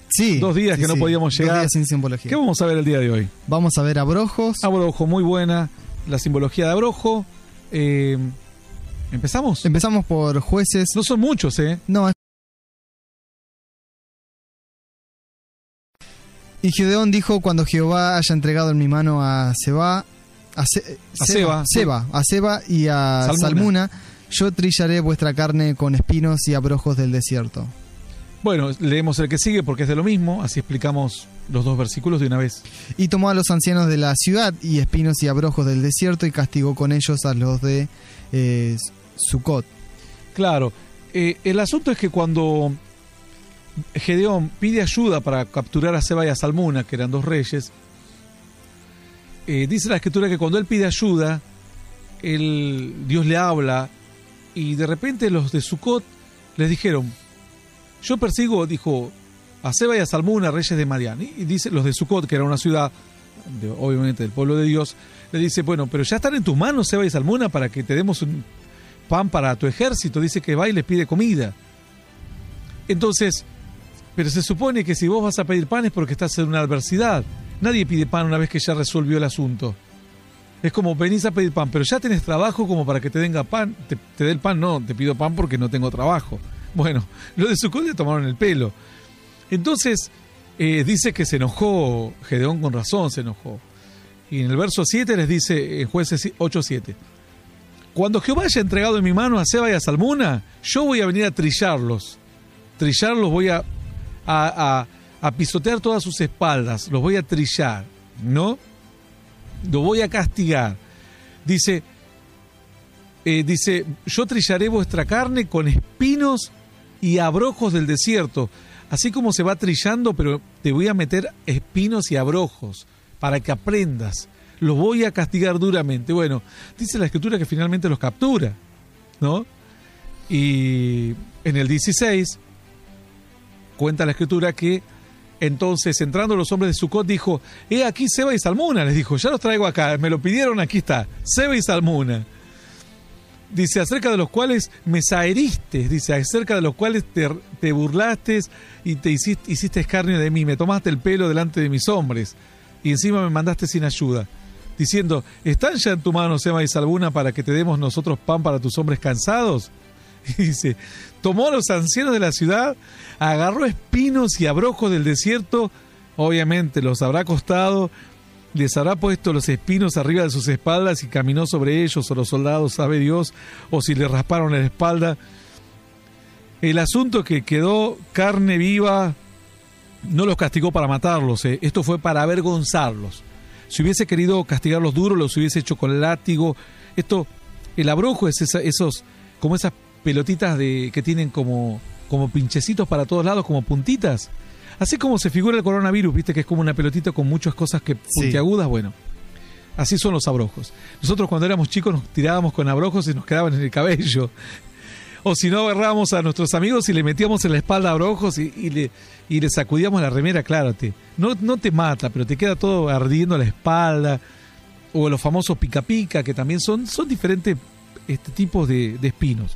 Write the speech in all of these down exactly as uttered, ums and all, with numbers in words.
Sí. Dos días sí, que no sí. podíamos llegar. Dos días sin simbología. ¿Qué vamos a ver el día de hoy? Vamos a ver Abrojos. Abrojo, muy buena. La simbología de Abrojo. Eh, ¿Empezamos? Empezamos por jueces. No son muchos, ¿eh? No, es... Y Gedeón dijo: cuando Jehová haya entregado en mi mano a Seba, a, Se, a Seba, Seba, a Seba y a Salmuna. Salmuna, yo trillaré vuestra carne con espinos y abrojos del desierto. Bueno, leemos el que sigue porque es de lo mismo, así explicamos los dos versículos de una vez. Y tomó a los ancianos de la ciudad y espinos y abrojos del desierto y castigó con ellos a los de eh, Sucot. Claro, eh, el asunto es que cuando Gedeón pide ayuda para capturar a Seba y a Salmuna, que eran dos reyes, eh, dice la escritura que cuando él pide ayuda, él, Dios le habla y de repente los de Sucot les dijeron: yo persigo, dijo, a Seba y a Salmuna, reyes de Madián. Y dice, los de Sucot, que era una ciudad, de, obviamente, del pueblo de Dios, le dice: bueno, pero ya están en tus manos, Seba y Salmuna, para que te demos un pan para tu ejército. Dice que va y les pide comida. Entonces, pero se supone que si vos vas a pedir pan es porque estás en una adversidad. Nadie pide pan una vez que ya resolvió el asunto. Es como, venís a pedir pan, pero ya tenés trabajo como para que te den pan, te, te dé el pan. No, te pido pan porque no tengo trabajo. Bueno, los de Sucot le tomaron el pelo. Entonces, eh, dice que se enojó, Gedeón con razón se enojó. Y en el verso siete les dice, en Jueces ocho siete, cuando Jehová haya entregado en mi mano a Seba y a Salmuna, yo voy a venir a trillarlos. Trillarlos voy a, a, a, a pisotear todas sus espaldas, los voy a trillar, ¿no? Los voy a castigar. Dice, eh, dice, yo trillaré vuestra carne con espinos y abrojos del desierto, así como se va trillando, pero te voy a meter espinos y abrojos para que aprendas. Los voy a castigar duramente. Bueno, dice la escritura que finalmente los captura, ¿no? Y en el dieciséis cuenta la escritura que entonces, entrando los hombres de Sucot, dijo: he aquí Seba y Salmuna, les dijo, ya los traigo acá, me lo pidieron, aquí está, Seba y Salmuna. Dice, acerca de los cuales me saheriste, dice, acerca de los cuales te, te burlaste y te hiciste, hiciste escarnio de mí, me tomaste el pelo delante de mis hombres y encima me mandaste sin ayuda, diciendo, ¿están ya en tu mano Seba y Salmuna para que te demos nosotros pan para tus hombres cansados? Y dice, tomó a los ancianos de la ciudad, agarró espinos y abrojos del desierto, obviamente los habrá costado, les habrá puesto los espinos arriba de sus espaldas y caminó sobre ellos, o los soldados, sabe Dios, o si le rasparon la espalda. El asunto que quedó carne viva, no los castigó para matarlos, eh. esto fue para avergonzarlos. Si hubiese querido castigarlos duros, los hubiese hecho con látigo. Esto, el abrojo es esa, esos, como esas pelotitas de que tienen como, como pinchecitos para todos lados, como puntitas. Así como se figura el coronavirus, viste que es como una pelotita con muchas cosas que puntiagudas, sí. Bueno, así son los abrojos. Nosotros cuando éramos chicos nos tirábamos con abrojos y nos quedaban en el cabello. O si no, agarrábamos a nuestros amigos y le metíamos en la espalda abrojos y, y, le, y le sacudíamos la remera, claro, te, no, no te mata, pero te queda todo ardiendo la espalda. O los famosos pica pica, que también son, son diferentes este, tipos de, de espinos.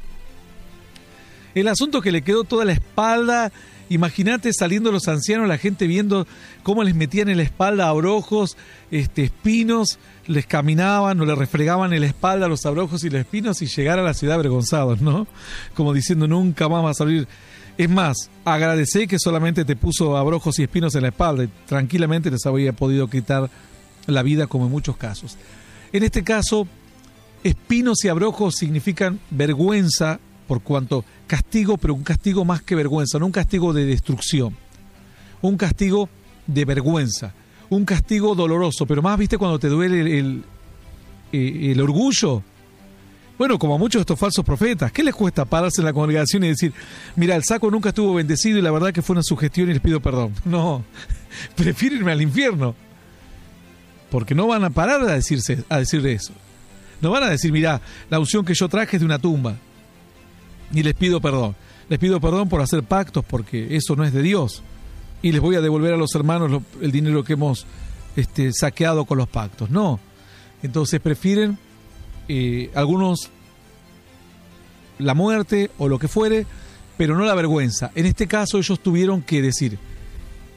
El asunto que le quedó toda la espalda. Imagínate saliendo los ancianos, la gente viendo cómo les metían en la espalda abrojos, este, espinos, les caminaban o les refregaban en la espalda los abrojos y los espinos y llegar a la ciudad avergonzados, ¿no? Como diciendo, nunca más va a salir. Es más, agradecé que solamente te puso abrojos y espinos en la espalda y tranquilamente les había podido quitar la vida, como en muchos casos. En este caso, espinos y abrojos significan vergüenza, por cuanto castigo, pero un castigo más que vergüenza, no un castigo de destrucción, un castigo de vergüenza, un castigo doloroso, pero más, viste, cuando te duele el, el, el orgullo. Bueno, como a muchos de estos falsos profetas, ¿qué les cuesta pararse en la congregación y decir, mira, el saco nunca estuvo bendecido y la verdad que fue una sugestión y les pido perdón? No, prefiero irme al infierno, porque no van a parar a, decirse, a decir eso. No van a decir, mira, la unción que yo traje es de una tumba. Y les pido perdón, les pido perdón por hacer pactos, porque eso no es de Dios. Y les voy a devolver a los hermanos lo, el dinero que hemos este, saqueado con los pactos. No. Entonces prefieren eh, algunos la muerte o lo que fuere, pero no la vergüenza. En este caso ellos tuvieron que decir,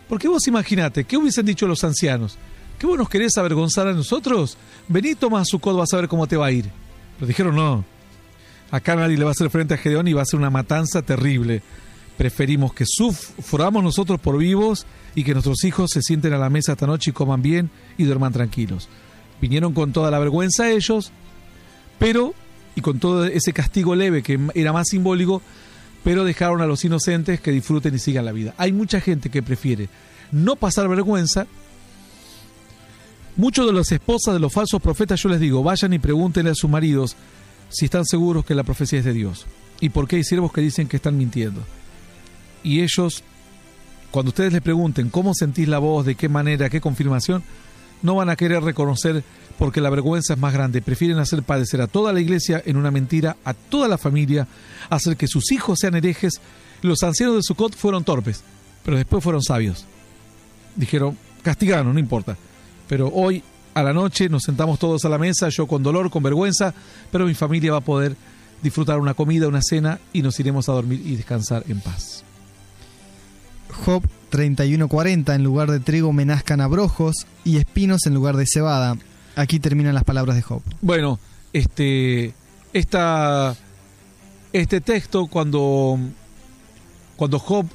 Porque vos imaginate, ¿qué hubiesen dicho los ancianos? ¿Que vos nos querés avergonzar a nosotros? Vení, toma Sucot, vas a ver cómo te va a ir. Pero dijeron no. Acá nadie le va a hacer frente a Gedeón y va a ser una matanza terrible. Preferimos que suframos nosotros por vivos y que nuestros hijos se sienten a la mesa esta noche y coman bien y duerman tranquilos. Vinieron con toda la vergüenza ellos, pero, y con todo ese castigo leve que era más simbólico, pero dejaron a los inocentes que disfruten y sigan la vida. Hay mucha gente que prefiere no pasar vergüenza. Muchos de las esposas de los falsos profetas, yo les digo, vayan y pregúntenle a sus maridos si están seguros que la profecía es de Dios. ¿Y por qué hay siervos que dicen que están mintiendo? Y ellos, cuando ustedes les pregunten cómo sentís la voz, de qué manera, qué confirmación, no van a querer reconocer porque la vergüenza es más grande. Prefieren hacer padecer a toda la iglesia en una mentira, a toda la familia, hacer que sus hijos sean herejes. Los ancianos de Sucot fueron torpes, pero después fueron sabios. Dijeron, castigaron, no importa. Pero hoy, a la noche, nos sentamos todos a la mesa, yo con dolor, con vergüenza, pero mi familia va a poder disfrutar una comida, una cena, y nos iremos a dormir y descansar en paz. Job treinta y uno cuarenta, en lugar de trigo me nazcan abrojos y espinos en lugar de cebada. Aquí terminan las palabras de Job. Bueno, este, esta, este texto, cuando, cuando Job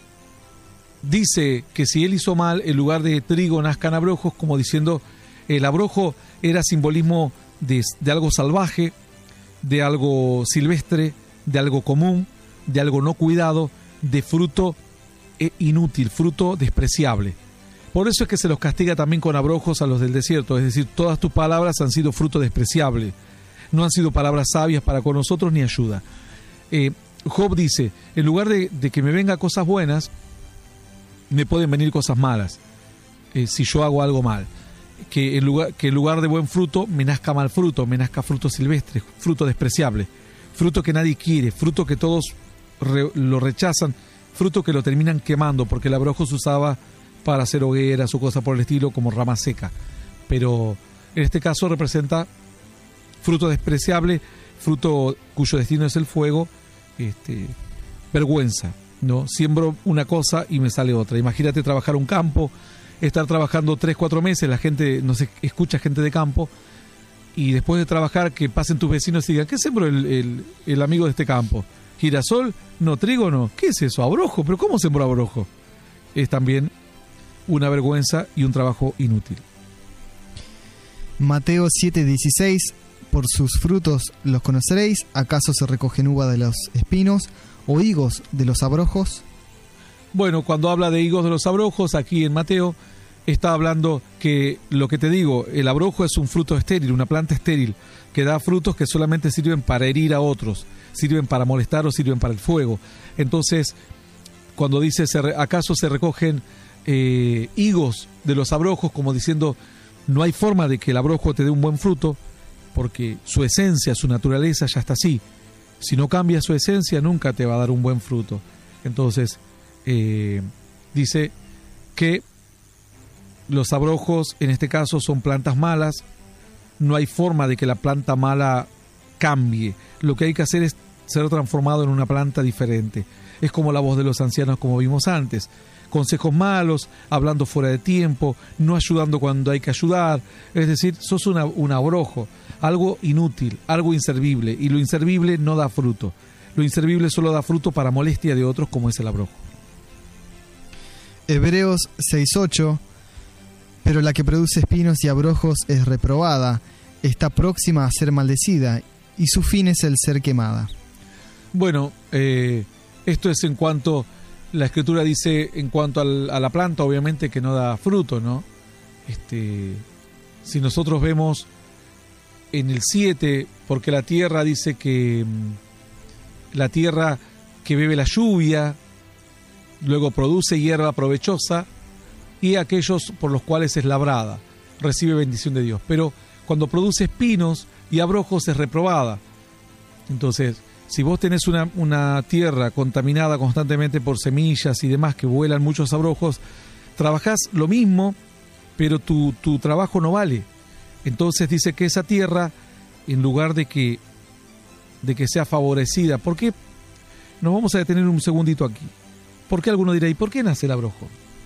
dice que si él hizo mal, en lugar de trigo nazcan abrojos, como diciendo, el abrojo era simbolismo de, de algo salvaje, de algo silvestre, de algo común, de algo no cuidado, de fruto inútil, fruto despreciable. Por eso es que se los castiga también con abrojos a los del desierto, es decir, todas tus palabras han sido fruto despreciable, no han sido palabras sabias para con nosotros ni ayuda. Eh, Job dice, en lugar de, de que me vengan cosas buenas, me pueden venir cosas malas, eh, si yo hago algo mal. Que en, lugar, que en lugar de buen fruto, me nazca mal fruto, me nazca fruto silvestre, fruto despreciable, fruto que nadie quiere, fruto que todos re, lo rechazan, fruto que lo terminan quemando, porque el abrojo se usaba para hacer hogueras o cosas por el estilo, como rama seca. Pero en este caso representa fruto despreciable, fruto cuyo destino es el fuego, este, vergüenza, ¿no? Siembro una cosa y me sale otra. Imagínate trabajar un campo, estar trabajando tres, cuatro meses, la gente, no se escucha gente de campo, y después de trabajar que pasen tus vecinos y digan, ¿qué sembró el, el, el amigo de este campo? ¿Girasol? No, trigo no. ¿Qué es eso? ¿Abrojo? ¿Pero cómo sembró abrojo? Es también una vergüenza y un trabajo inútil. Mateo siete dieciséis, por sus frutos los conoceréis. ¿Acaso se recogen uva de los espinos o higos de los abrojos? Bueno, cuando habla de higos de los abrojos, aquí en Mateo, está hablando que, lo que te digo, el abrojo es un fruto estéril, una planta estéril, que da frutos que solamente sirven para herir a otros, sirven para molestar o sirven para el fuego. Entonces, cuando dice, ¿acaso se recogen eh, higos de los abrojos? Como diciendo, no hay forma de que el abrojo te dé un buen fruto, porque su esencia, su naturaleza ya está así. Si no cambia su esencia, nunca te va a dar un buen fruto. Entonces, eh, dice que los abrojos, en este caso, son plantas malas. No hay forma de que la planta mala cambie. Lo que hay que hacer es ser transformado en una planta diferente. Es como la voz de los ancianos, como vimos antes. Consejos malos, hablando fuera de tiempo, no ayudando cuando hay que ayudar. Es decir, sos una, un abrojo, algo inútil, algo inservible. Y lo inservible no da fruto. Lo inservible solo da fruto para molestia de otros, como es el abrojo. Hebreos seis ocho. Pero la que produce espinos y abrojos es reprobada, está próxima a ser maldecida, y su fin es el ser quemada. Bueno, eh, esto es en cuanto, la Escritura dice en cuanto al, a la planta, obviamente que no da fruto, ¿no? Este, si nosotros vemos en el siete, porque la tierra dice que la tierra que bebe la lluvia, luego produce hierba provechosa, y aquellos por los cuales es labrada, recibe bendición de Dios. Pero cuando produce espinos y abrojos es reprobada. Entonces, si vos tenés una, una tierra contaminada constantemente por semillas y demás que vuelan muchos abrojos, trabajás lo mismo, pero tu, tu trabajo no vale. Entonces dice que esa tierra, en lugar de que, de que sea favorecida, ¿por qué? Nos vamos a detener un segundito aquí. ¿Por qué alguno dirá, ¿y por qué nace el abrojo?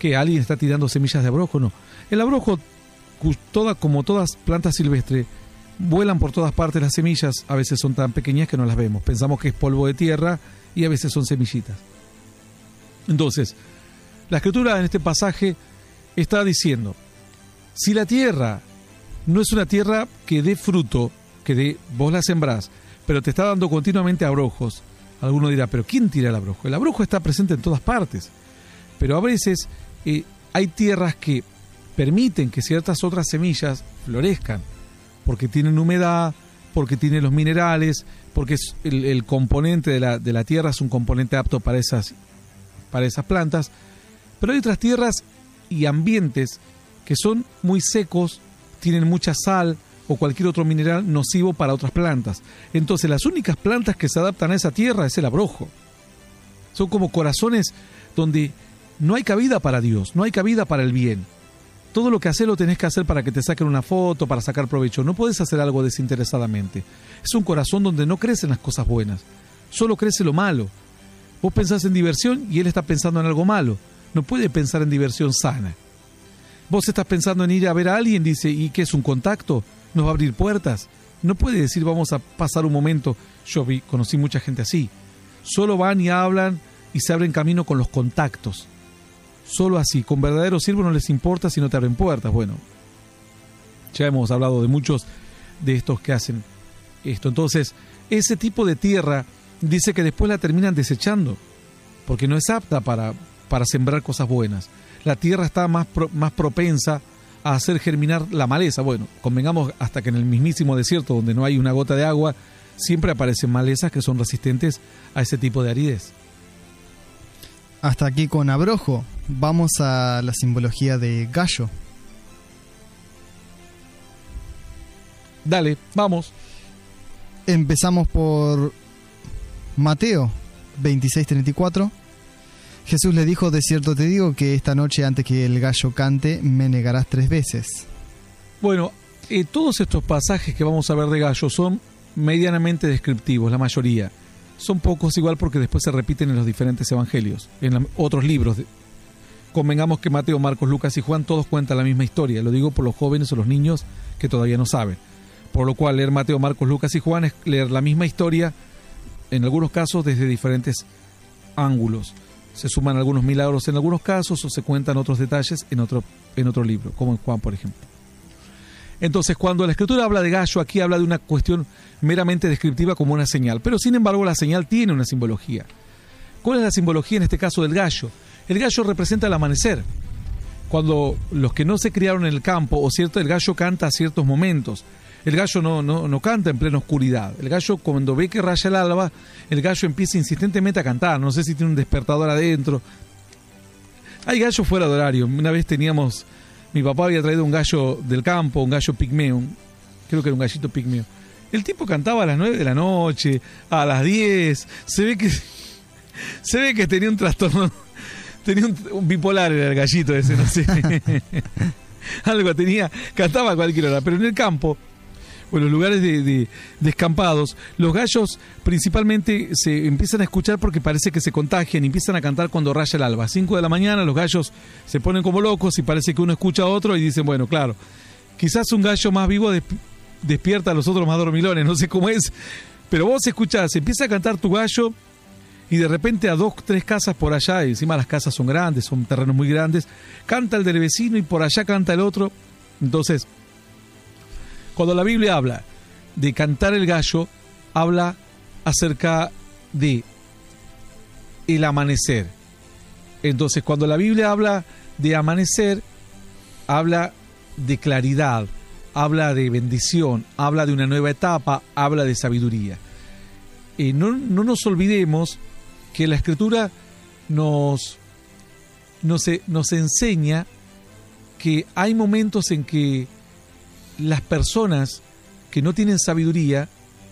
que alguien está tirando semillas de abrojo, no. El abrojo, toda, como todas plantas silvestres, vuelan por todas partes las semillas, a veces son tan pequeñas que no las vemos. Pensamos que es polvo de tierra y a veces son semillitas. Entonces, la Escritura en este pasaje está diciendo, si la tierra no es una tierra que dé fruto, que dé, vos la sembrás, pero te está dando continuamente abrojos, alguno dirá, pero ¿quién tira el abrojo? El abrojo está presente en todas partes, pero a veces eh, hay tierras que permiten que ciertas otras semillas florezcan, porque tienen humedad, porque tienen los minerales, porque es el, el componente de la, de la tierra es un componente apto para esas, para esas plantas, pero hay otras tierras y ambientes que son muy secos, tienen mucha sal o cualquier otro mineral nocivo para otras plantas. Entonces las únicas plantas que se adaptan a esa tierra es el abrojo. Son como corazones donde no hay cabida para Dios, no hay cabida para el bien. Todo lo que haces lo tenés que hacer para que te saquen una foto, para sacar provecho. No podés hacer algo desinteresadamente. Es un corazón donde no crecen las cosas buenas, solo crece lo malo. Vos pensás en diversión y él está pensando en algo malo. No puede pensar en diversión sana. Vos estás pensando en ir a ver a alguien, dice, ¿y qué es un contacto? ¿Nos va a abrir puertas? No puede decir vamos a pasar un momento. Yo vi, conocí mucha gente así. Solo van y hablan y se abren camino con los contactos. Solo así, con verdaderos siervos no les importa si no te abren puertas. Bueno, ya hemos hablado de muchos de estos que hacen esto. Entonces, ese tipo de tierra dice que después la terminan desechando, porque no es apta para, para sembrar cosas buenas. La tierra está más, pro, más propensa a hacer germinar la maleza. Bueno, convengamos hasta que en el mismísimo desierto, donde no hay una gota de agua, siempre aparecen malezas que son resistentes a ese tipo de aridez. Hasta aquí con abrojo. Vamos a la simbología de gallo. Dale, vamos. Empezamos por Mateo veintiséis treinta y cuatro. Jesús le dijo, de cierto te digo que esta noche antes que el gallo cante me negarás tres veces. Bueno, eh, todos estos pasajes que vamos a ver de gallo son medianamente descriptivos, la mayoría. Son pocos igual porque después se repiten en los diferentes evangelios, en la, otros libros. De, convengamos que Mateo, Marcos, Lucas y Juan todos cuentan la misma historia. Lo digo por los jóvenes o los niños que todavía no saben. Por lo cual leer Mateo, Marcos, Lucas y Juan es leer la misma historia, en algunos casos desde diferentes ángulos. Se suman algunos milagros en algunos casos o se cuentan otros detalles en otro, en otro libro, como en Juan, por ejemplo. Entonces, cuando la Escritura habla de gallo, aquí habla de una cuestión meramente descriptiva como una señal. Pero, sin embargo, la señal tiene una simbología. ¿Cuál es la simbología en este caso del gallo? El gallo representa el amanecer. Cuando los que no se criaron en el campo, o cierto, el gallo canta a ciertos momentos. El gallo no, no, no canta en plena oscuridad. El gallo, cuando ve que raya el alba, el gallo empieza insistentemente a cantar. No sé si tiene un despertador adentro. Hay gallos fuera de horario. Una vez teníamos... Mi papá había traído un gallo del campo, un gallo pigmeo. Creo que era un gallito pigmeo. El tipo cantaba a las nueve de la noche, a las diez. Se ve que... Se ve que tenía un trastorno... Tenía un, un bipolar era el gallito ese, no sé. Algo tenía... Cantaba a cualquier hora. Pero en el campo... o en los lugares de, de, descampados, los gallos principalmente se empiezan a escuchar porque parece que se contagian y empiezan a cantar cuando raya el alba. A cinco de la mañana los gallos se ponen como locos y parece que uno escucha a otro y dicen, bueno, claro, quizás un gallo más vivo desp- despierta a los otros más dormilones, no sé cómo es, pero vos escuchás, empieza a cantar tu gallo y de repente a dos, tres casas por allá, y encima las casas son grandes, son terrenos muy grandes, canta el del vecino y por allá canta el otro. Entonces, cuando la Biblia habla de cantar el gallo, habla acerca de el amanecer. Entonces, cuando la Biblia habla de amanecer, habla de claridad, habla de bendición, habla de una nueva etapa, habla de sabiduría. Eh, no, no nos olvidemos que la Escritura nos, nos, nos enseña que hay momentos en que las personas que no tienen sabiduría,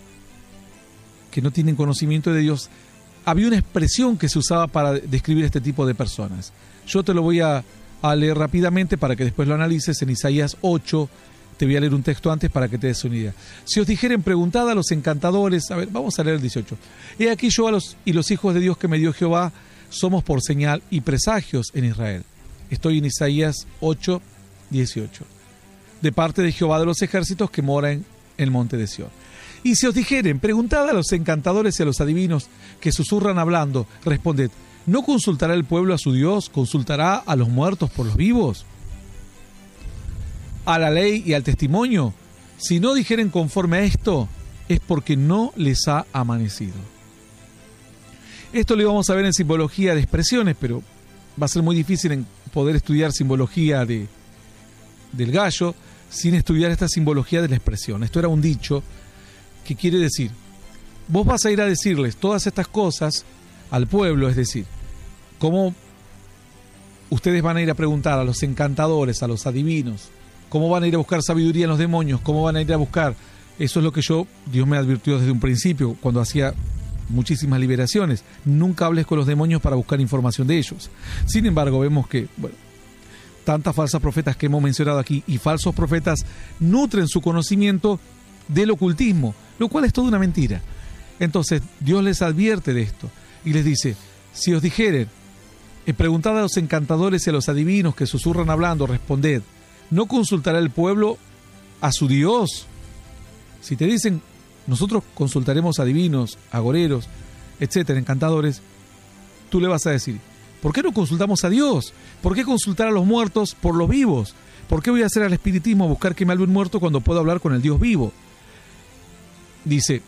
que no tienen conocimiento de Dios, había una expresión que se usaba para describir este tipo de personas. Yo te lo voy a, a leer rápidamente para que después lo analices en Isaías ocho. Te voy a leer un texto antes para que te des una idea. Si os dijeren, preguntad a los encantadores. A ver, vamos a leer el dieciocho. He aquí yo a los, y los hijos de Dios que me dio Jehová somos por señal y presagios en Israel. Estoy en Isaías ocho, dieciocho. De parte de Jehová de los ejércitos que mora en el monte de Sión. Y si os dijeren, preguntad a los encantadores y a los adivinos que susurran hablando, responded, ¿no consultará el pueblo a su Dios? ¿Consultará a los muertos por los vivos? ¿A la ley y al testimonio? Si no dijeren conforme a esto, es porque no les ha amanecido. Esto lo íbamos a ver en simbología de expresiones, pero va a ser muy difícil en poder estudiar simbología de, del gallo sin estudiar esta simbología de la expresión. Esto era un dicho que quiere decir, vos vas a ir a decirles todas estas cosas al pueblo, es decir, cómo ustedes van a ir a preguntar a los encantadores, a los adivinos, cómo van a ir a buscar sabiduría en los demonios, cómo van a ir a buscar, eso es lo que yo, Dios me advirtió desde un principio, cuando hacía muchísimas liberaciones, nunca hables con los demonios para buscar información de ellos. Sin embargo, vemos que, bueno, tantas falsas profetas que hemos mencionado aquí y falsos profetas nutren su conocimiento del ocultismo, lo cual es toda una mentira. Entonces Dios les advierte de esto y les dice, si os dijeren, eh, preguntad a los encantadores y a los adivinos que susurran hablando, responded, ¿no consultará el pueblo a su Dios? Si te dicen, nosotros consultaremos a adivinos, agoreros, etcétera, encantadores, tú le vas a decir, ¿por qué no consultamos a Dios? ¿Por qué consultar a los muertos por los vivos? ¿Por qué voy a hacer al espiritismo buscar que me hable un muerto cuando puedo hablar con el Dios vivo? Dice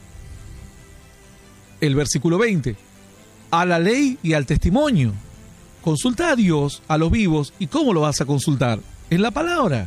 el versículo veinte, a la ley y al testimonio. Consulta a Dios, a los vivos, ¿y cómo lo vas a consultar? En la palabra.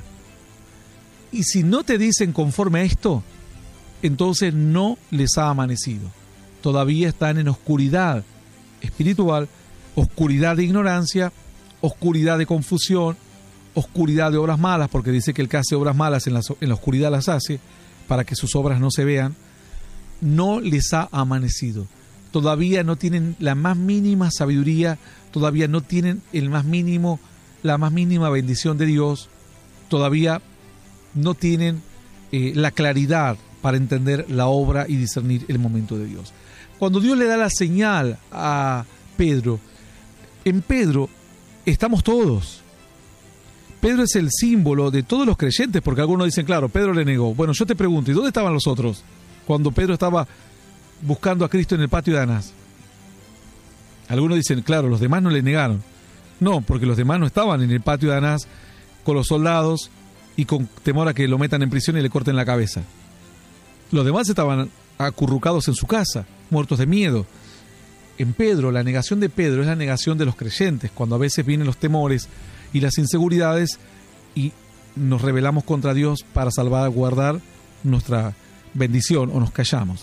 Y si no te dicen conforme a esto, entonces no les ha amanecido. Todavía están en oscuridad espiritual, oscuridad de ignorancia, oscuridad de confusión, oscuridad de obras malas, porque dice que el que hace obras malas en la, en la oscuridad las hace, para que sus obras no se vean. No les ha amanecido. Todavía no tienen la más mínima sabiduría, todavía no tienen el más mínimo, la más mínima bendición de Dios, todavía no tienen eh, la claridad para entender la obra y discernir el momento de Dios. Cuando Dios le da la señal a Pedro, en Pedro estamos todos. Pedro es el símbolo de todos los creyentes, porque algunos dicen, claro, Pedro le negó. Bueno, yo te pregunto, ¿y dónde estaban los otros? Cuando Pedro estaba buscando a Cristo en el patio de Anás. Algunos dicen, claro, los demás no le negaron. No, porque los demás no estaban en el patio de Anás con los soldados y con temor a que lo metan en prisión y le corten la cabeza. Los demás estaban acurrucados en su casa, muertos de miedo. En Pedro, la negación de Pedro es la negación de los creyentes, cuando a veces vienen los temores y las inseguridades y nos rebelamos contra Dios para salvaguardar nuestra bendición o nos callamos.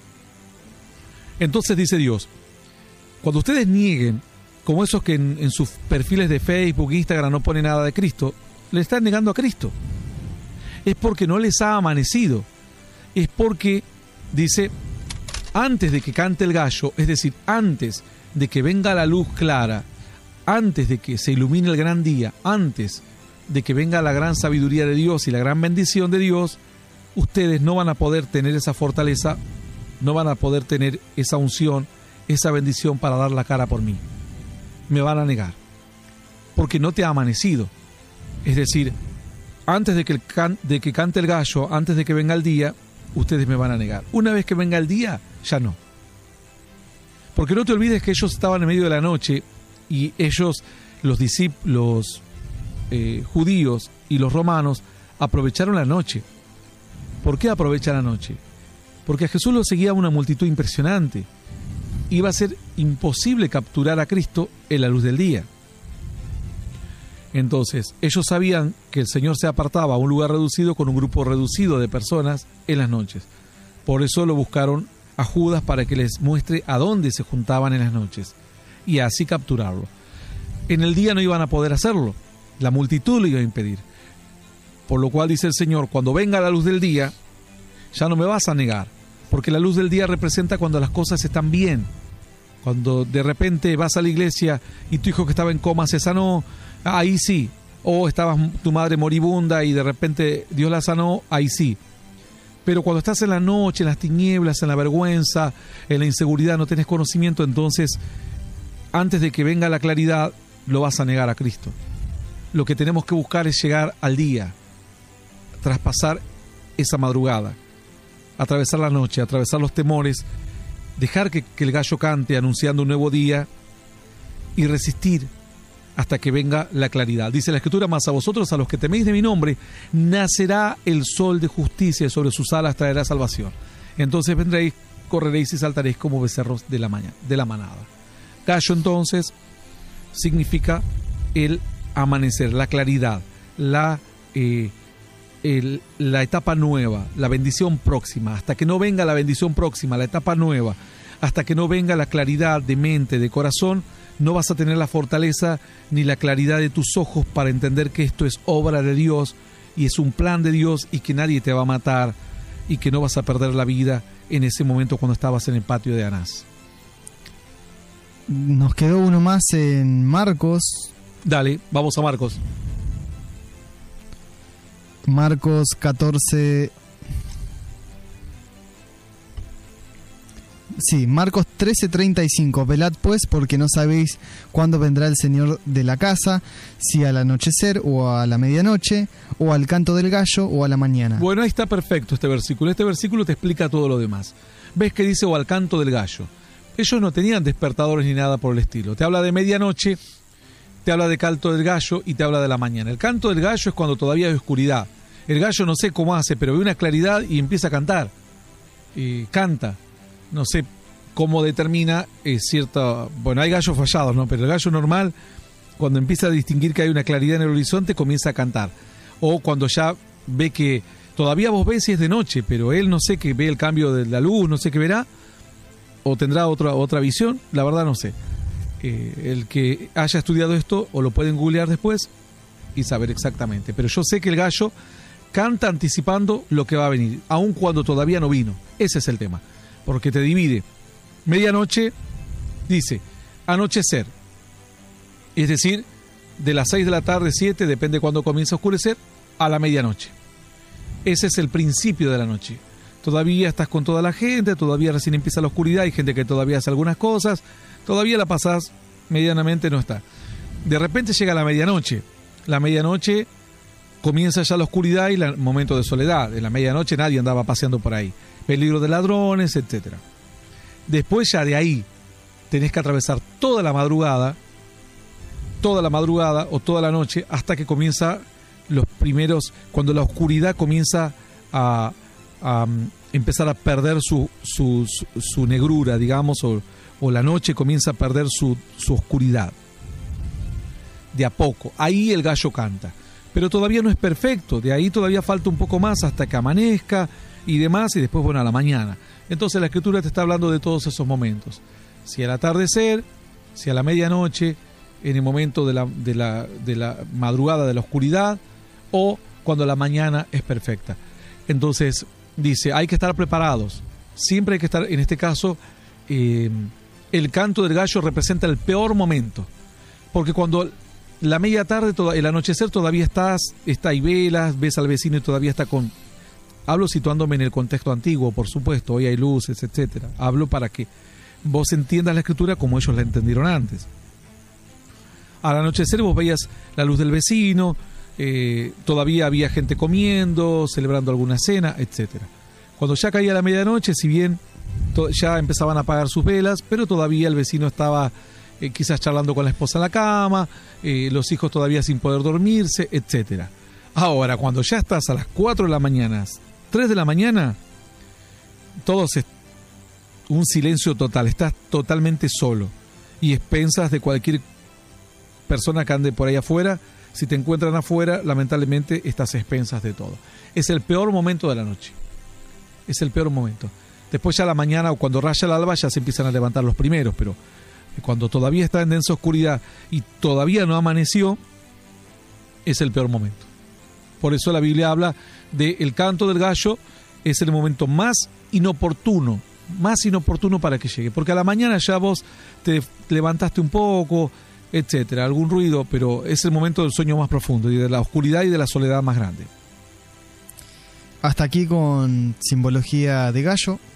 Entonces dice Dios, cuando ustedes nieguen, como esos que en, en sus perfiles de Facebook, Instagram no ponen nada de Cristo, le están negando a Cristo. Es porque no les ha amanecido. Es porque, dice, antes de que cante el gallo, es decir, antes de que venga la luz clara, antes de que se ilumine el gran día, antes de que venga la gran sabiduría de Dios y la gran bendición de Dios, ustedes no van a poder tener esa fortaleza, no van a poder tener esa unción, esa bendición para dar la cara por mí. Me van a negar, porque no te ha amanecido. Es decir, antes de que, el can, de que cante el gallo, antes de que venga el día, ustedes me van a negar. Una vez que venga el día, ya no. Porque no te olvides que ellos estaban en medio de la noche y ellos, los discípulos eh, judíos y los romanos, aprovecharon la noche. ¿Por qué aprovechan la noche? Porque a Jesús lo seguía una multitud impresionante. Iba a ser imposible capturar a Cristo en la luz del día. Entonces, ellos sabían que el Señor se apartaba a un lugar reducido con un grupo reducido de personas en las noches. Por eso lo buscaron a Judas para que les muestre a dónde se juntaban en las noches y así capturarlo. En el día no iban a poder hacerlo, la multitud lo iba a impedir. Por lo cual dice el Señor, cuando venga la luz del día, ya no me vas a negar, porque la luz del día representa cuando las cosas están bien. Cuando de repente vas a la iglesia y tu hijo que estaba en coma se sanó, ahí sí. O estabas tu madre moribunda y de repente Dios la sanó, ahí sí. Pero cuando estás en la noche, en las tinieblas, en la vergüenza, en la inseguridad, no tenés conocimiento, entonces, antes de que venga la claridad, lo vas a negar a Cristo. lo que tenemos que buscar es llegar al día, traspasar esa madrugada, atravesar la noche, atravesar los temores, dejar que, que el gallo cante anunciando un nuevo día y resistir hasta que venga la claridad. Dice la Escritura: mas a vosotros, a los que teméis de mi nombre, nacerá el sol de justicia, y sobre sus alas traerá salvación. Entonces vendréis, correréis y saltaréis como becerros de la mañana, de la manada. Gallo entonces significa el amanecer, la claridad, la, eh, el, la etapa nueva, la bendición próxima. Hasta que no venga la bendición próxima, la etapa nueva, hasta que no venga la claridad de mente, de corazón, no vas a tener la fortaleza ni la claridad de tus ojos para entender que esto es obra de Dios y es un plan de Dios y que nadie te va a matar y que no vas a perder la vida en ese momento cuando estabas en el patio de Anás. Nos quedó uno más en Marcos. Dale, vamos a Marcos. Marcos catorce. Sí, Marcos trece treinta y cinco. Velad pues, porque no sabéis cuándo vendrá el Señor de la casa, si al anochecer o a la medianoche, o al canto del gallo o a la mañana. Bueno, ahí está perfecto este versículo. Este versículo te explica todo lo demás. Ves que dice o al canto del gallo. Ellos no tenían despertadores ni nada por el estilo. Te habla de medianoche, te habla de canto del gallo y te habla de la mañana. El canto del gallo es cuando todavía hay oscuridad. El gallo no sé cómo hace, pero ve una claridad y empieza a cantar. Y canta. No sé cómo determina eh, cierta... Bueno, hay gallos fallados, ¿no? Pero el gallo normal, cuando empieza a distinguir que hay una claridad en el horizonte, comienza a cantar. O cuando ya ve que... Todavía vos ves si es de noche, pero él no sé que ve el cambio de la luz, no sé qué verá. O tendrá otra, otra visión, la verdad no sé. Eh, el que haya estudiado esto, o lo pueden googlear después y saber exactamente. Pero yo sé que el gallo canta anticipando lo que va a venir, aun cuando todavía no vino. Ese es el tema. Porque te divide. Medianoche, dice, anochecer. Es decir, de las seis de la tarde, siete, depende cuando comienza a oscurecer, a la medianoche. Ese es el principio de la noche. Todavía estás con toda la gente, todavía recién empieza la oscuridad, hay gente que todavía hace algunas cosas, todavía la pasás medianamente, no está. De repente llega la medianoche. La medianoche comienza ya la oscuridad y el momento de soledad. En la medianoche nadie andaba paseando por ahí. Peligro de ladrones, etcétera. Después ya de ahí tenés que atravesar toda la madrugada, toda la madrugada o toda la noche hasta que comienza los primeros, cuando la oscuridad comienza a, a um, empezar a perder su, su, su, su negrura, digamos, o, o la noche comienza a perder su, su oscuridad. De a poco, ahí el gallo canta. Pero todavía no es perfecto, de ahí todavía falta un poco más hasta que amanezca y demás, y después, bueno, a la mañana. Entonces la Escritura te está hablando de todos esos momentos. Si al atardecer, si a la medianoche, en el momento de la, de la, de la madrugada, de la oscuridad, o cuando la mañana es perfecta. Entonces, dice, hay que estar preparados. Siempre hay que estar, en este caso, eh, el canto del gallo representa el peor momento. Porque cuando la media tarde, el anochecer, todavía estás, está ahí velas, ves al vecino y todavía está con... Hablo situándome en el contexto antiguo, por supuesto, hoy hay luces, etcétera. Hablo para que vos entiendas la Escritura como ellos la entendieron antes. Al anochecer vos veías la luz del vecino, eh, todavía había gente comiendo, celebrando alguna cena, etcétera. Cuando ya caía la medianoche, si bien to- ya empezaban a apagar sus velas, pero todavía el vecino estaba eh, quizás charlando con la esposa en la cama, eh, los hijos todavía sin poder dormirse, etcétera. Ahora, cuando ya estás a las cuatro de la mañana, tres de la mañana, todo es un silencio total, estás totalmente solo y expensas de cualquier persona que ande por ahí afuera. Si te encuentran afuera, lamentablemente estás a expensas de todo. Es el peor momento de la noche, es el peor momento. Después ya a la mañana o cuando raya el alba ya se empiezan a levantar los primeros, pero cuando todavía está en densa oscuridad y todavía no amaneció, es el peor momento. Por eso la Biblia habla de el canto del gallo, es el momento más inoportuno, más inoportuno para que llegue. Porque a la mañana ya vos te levantaste un poco, etcétera, algún ruido, pero es el momento del sueño más profundo y de la oscuridad y de la soledad más grande. Hasta aquí con simbología de gallo.